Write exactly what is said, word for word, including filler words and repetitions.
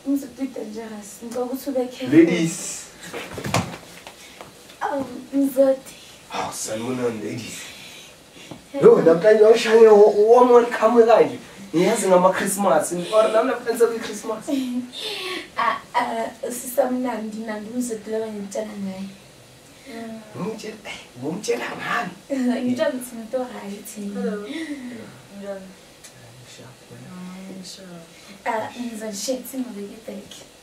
Ngizodwa dangerous. Ngikuthi ube careful. Ladies. Oh, ngizodwa. Oh, sanibonani ladies. Yo, namhlanje washaya warm welcome kanje. Ngiyazi ngama Christmas, or nami pensa ku Christmas. Ah, ah, sisamnandi nandi ngizodwa ngitshela ngaye. Ngitshela, ngumtshela ngani? Ngitshela ukuthi umuntu right. Hello. Njani? Sharp. Sure. Ah, ngizashare ngibeke back.